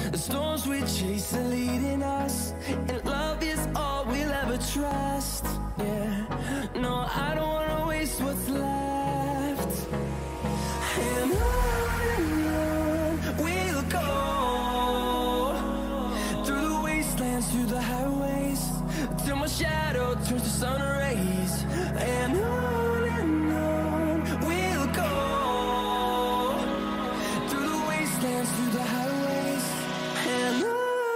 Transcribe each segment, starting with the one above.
The storms we chase are leading us, and love is all we'll ever trust. Yeah, no, I don't wanna waste what's left. And on we'll go, through the wastelands, through the highways, till my shadow turns to sun rays. And on we'll go, through the wastelands, through the highways, and on we'll go.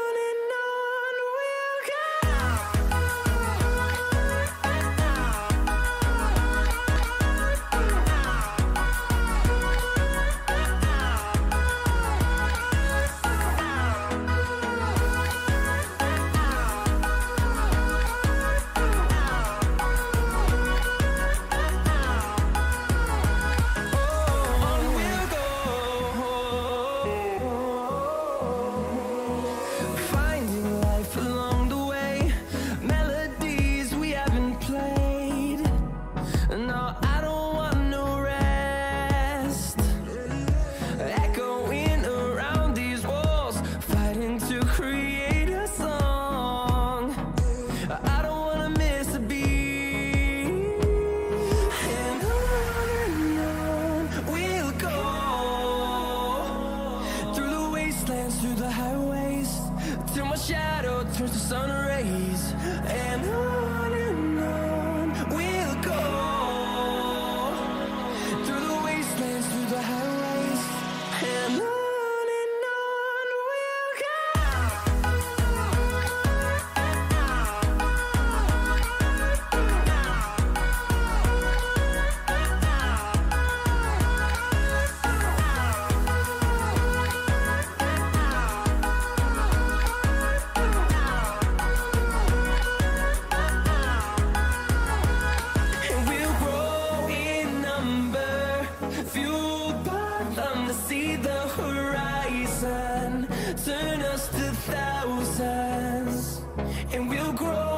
Through the highways, till my shadow turns to sun rays. And on we'll go, through the wastelands, through the highways, and on we'll go. See the horizon turn us to thousands, and we'll grow